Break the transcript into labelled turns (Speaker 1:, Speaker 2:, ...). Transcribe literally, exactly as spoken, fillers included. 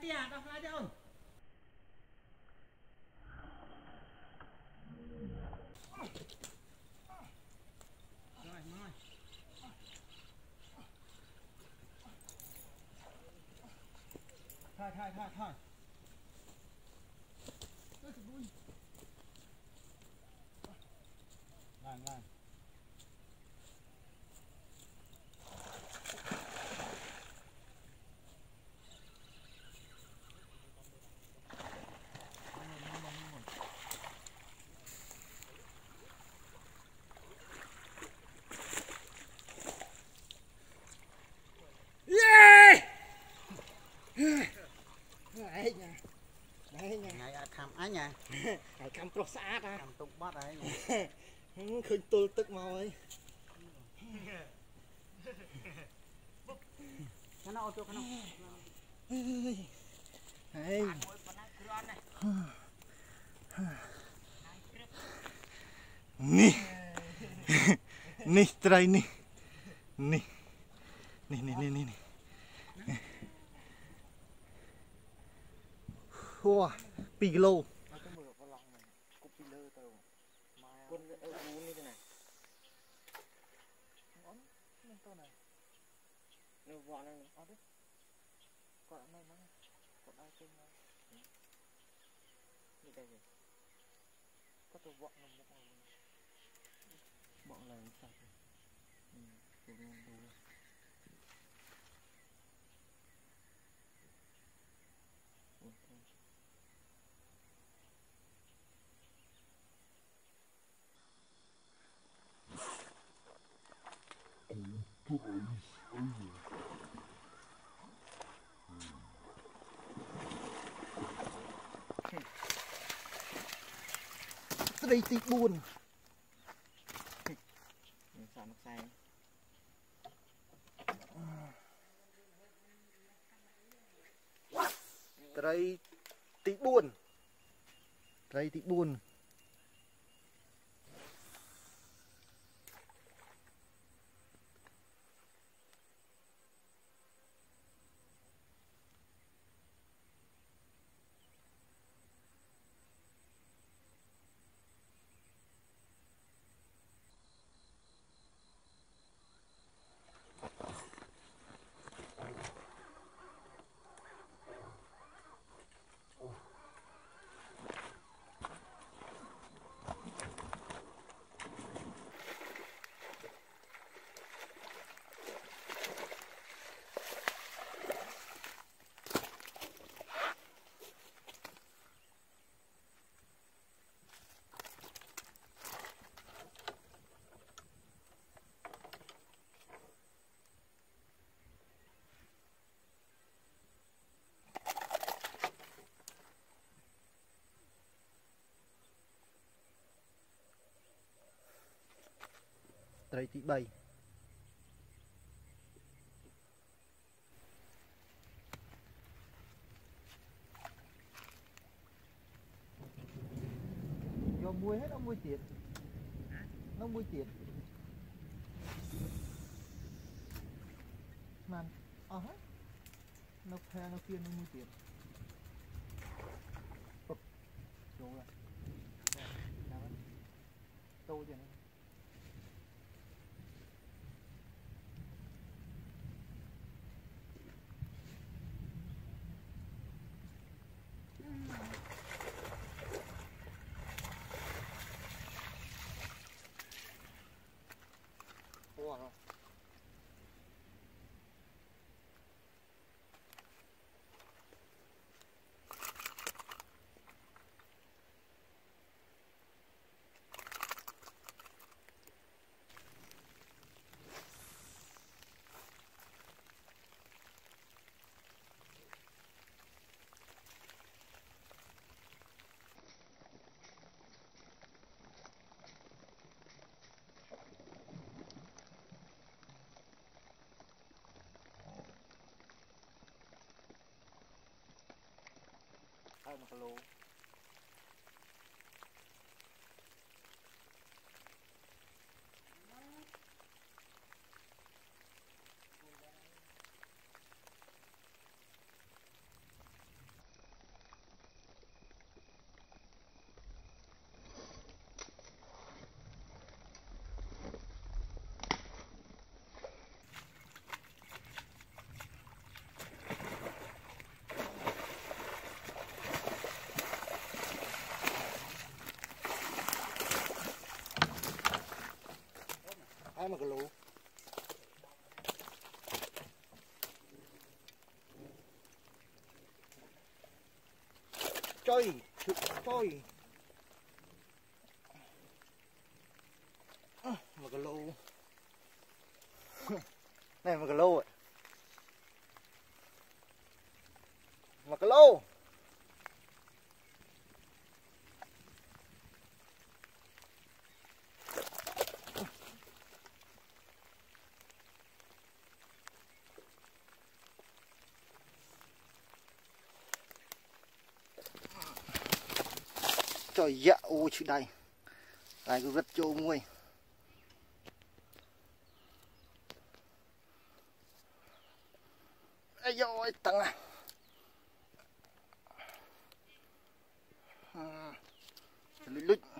Speaker 1: tia đọc lại đi ôn rồi rồi thôi thôi thôi thôi làm làm đấy nha đấy nha ngày khăm á nha ngày khăm Pursat á khăm tung bát đấy khơi tôi tức màu ấy cái nào cho cái nào đấy nè nè try nè nè nè nè nè nè wow pi kilo bọn này sạch ừ, cái này đủ đây tí buồn sao nó sai đây tí buồn đây tí buồn đây tí bay do muối hết nó muối tiền nó muối tiền mà ờ hết nó phe nó kia nó muối tiền đồ rồi tô cho nó wow. Hai một lô một cái lô chơi chơi một cái lô này một cái lô ạ một cái lô trời dạ ôi chị đây lại cứ rất trâu muôi ây dồi tăng à lít lít